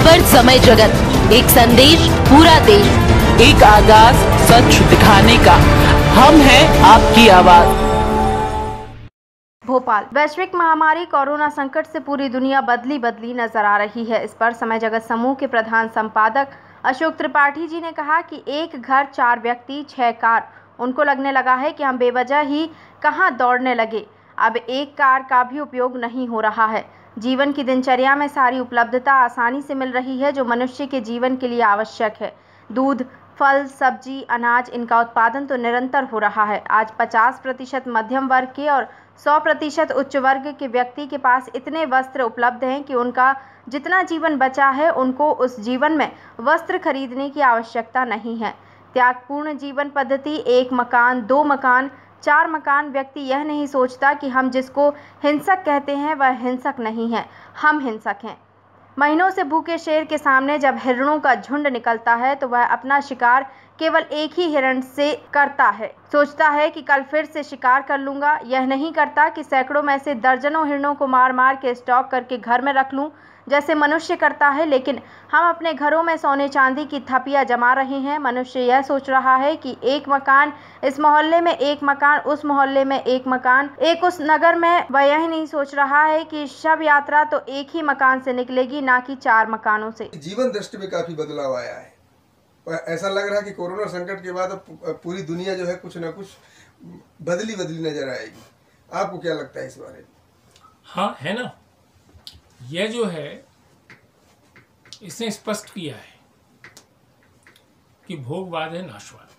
खबर समय जगत, एक संदेश पूरा देश, एक आगाज सच दिखाने का। हम हैं आपकी आवाज। भोपाल वैश्विक महामारी कोरोना संकट से पूरी दुनिया बदली नजर आ रही है। इस पर समय जगत समूह के प्रधान संपादक अशोक त्रिपाठी जी ने कहा कि एक घर 4 व्यक्ति 6 कार। उनको लगने लगा है कि हम बेवजह ही कहां दौड़ने लगे। अब एक कार का भी उपयोग नहीं हो रहा है। जीवन की दिनचर्या में सारी उपलब्धता आसानी से मिल रही है जो मनुष्य के जीवन के लिए आवश्यक है। दूध, फल, सब्जी, अनाज, इनका उत्पादन तो निरंतर हो रहा है। आज 50% मध्यम वर्ग के और 100% उच्च वर्ग के व्यक्ति के पास इतने वस्त्र उपलब्ध हैं कि उनका जितना जीवन बचा है उनको उस जीवन में वस्त्र खरीदने की आवश्यकता नहीं है। त्यागपूर्ण जीवन पद्धति, 1 मकान, 2 मकान, 4 मकान। व्यक्ति यह नहीं सोचता कि हम जिसको हिंसक कहते हैं वह हिंसक नहीं है, हम हिंसक हैं। महीनों से भूखे शेर के सामने जब हिरणों का झुंड निकलता है तो वह अपना शिकार केवल एक ही हिरण से करता है। सोचता है कि कल फिर से शिकार कर लूंगा। यह नहीं करता कि सैकड़ों में से दर्जनों हिरणों को मार मार के स्टॉक करके घर में रख लूं, जैसे मनुष्य करता है। लेकिन हम अपने घरों में सोने चांदी की थपियां जमा रहे हैं। मनुष्य यह सोच रहा है कि 1 मकान इस मोहल्ले में, 1 मकान उस मोहल्ले में, 1 मकान एक उस नगर में। वह यह नहीं सोच रहा है कि शव यात्रा तो एक ही मकान से निकलेगी, ना कि 4 मकानों से। जीवन दृष्टि में काफी बदलाव आया है। ऐसा लग रहा है कि कोरोना संकट के बाद पूरी दुनिया जो है कुछ ना कुछ बदली नजर आएगी। आपको क्या लगता है इस बारे में? हाँ, है ना। यह जो है इसने स्पष्ट किया है कि भोगवाद है नाशवाद।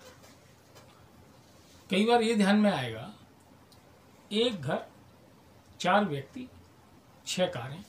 कई बार ये ध्यान में आएगा, एक घर 4 व्यक्ति 6 कारें।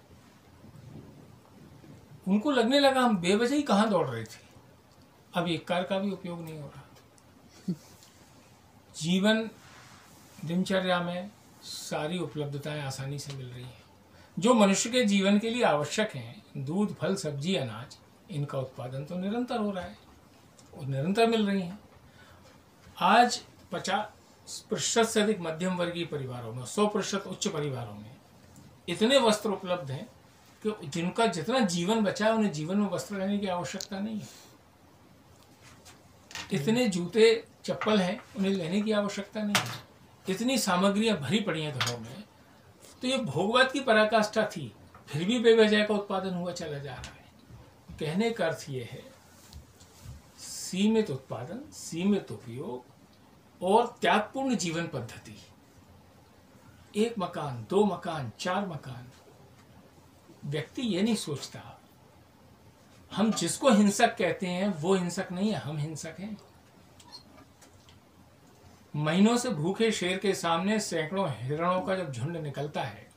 उनको लगने लगा हम बेवजह ही कहां दौड़ रहे थे। अब एक कार का भी उपयोग नहीं हो रहा। जीवन दिनचर्या में सारी उपलब्धताएं आसानी से मिल रही हैं जो मनुष्य के जीवन के लिए आवश्यक हैं। दूध, फल, सब्जी, अनाज, इनका उत्पादन तो निरंतर हो रहा है और निरंतर मिल रही हैं। आज 50% से अधिक मध्यम वर्गीय परिवारों में, 100% उच्च परिवारों में इतने वस्त्र उपलब्ध हैं कि जिनका जितना जीवन बचा है उन्हें जीवन में वस्त्र लेने की आवश्यकता नहीं है। इतने जूते चप्पल हैं, उन्हें लेने की आवश्यकता नहीं है। इतनी सामग्रियां भरी पड़ी हैं घरों में। तो ये भोगवाद की पराकाष्ठा थी, फिर भी बेवजह का उत्पादन हुआ चला जा रहा है। कहने का अर्थ ये है, सीमित उत्पादन, सीमित उपयोग और त्यागपूर्ण जीवन पद्धति। 1 मकान, 2 मकान, 4 मकान। व्यक्ति ये नहीं सोचता हम जिसको हिंसक कहते हैं वो हिंसक नहीं है, हम हिंसक हैं। महीनों से भूखे शेर के सामने सैकड़ों हिरणों का जब झुंड निकलता है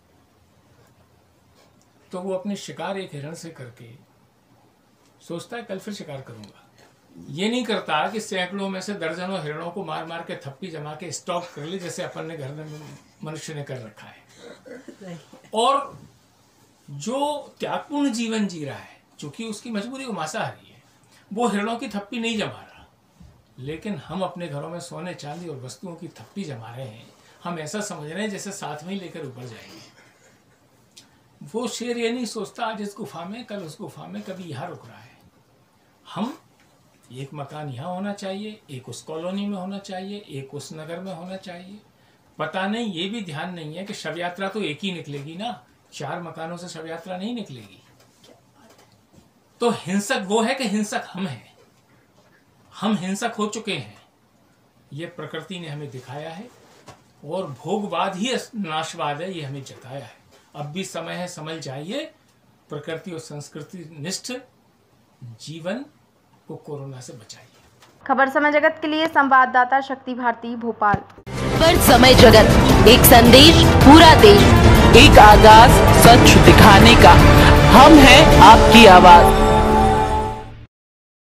तो वो अपने शिकार एक हिरण से करके सोचता है कल फिर शिकार करूंगा। ये नहीं करता कि सैकड़ों में से दर्जनों हिरणों को मार मार के थप्पी जमा के स्टॉक कर ले, जैसे अपन ने घर में मनुष्य ने कर रखा है। और जो त्यागपूर्ण जीवन जी रहा है, चूंकि उसकी मजबूरी वो मांसाहारी है, वो हिरणों की थप्पी नहीं जमा रहा। लेकिन हम अपने घरों में सोने चांदी और वस्तुओं की थप्पी जमा रहे हैं। हम ऐसा समझ रहे हैं जैसे साथ में ही लेकर ऊपर जाएंगे। वो शेर ये नहीं सोचता आज इस गुफा में, कल उस गुफा में, कभी यहाँ रुक रहा है। हम 1 मकान यहाँ होना चाहिए, 1 उस कॉलोनी में होना चाहिए, 1 उस नगर में होना चाहिए। पता नहीं, ये भी ध्यान नहीं है कि शव यात्रा तो एक ही निकलेगी ना, 4 मकानों से शव यात्रा नहीं निकलेगी। तो हिंसक वो है कि हिंसक हम हैं। हम हिंसक हो चुके हैं, ये प्रकृति ने हमें दिखाया है। और भोगवाद ही नाशवाद है, ये हमें जताया है। अब भी समय है, समझ जाइए। प्रकृति और संस्कृति निष्ठ जीवन को कोरोना से बचाइए। खबर समय जगत के लिए संवाददाता शक्ति भारती, भोपाल। खबर समय जगत, एक संदेश पूरा देश, एक आगाज सच दिखाने का। हम हैं आपकी आवाज।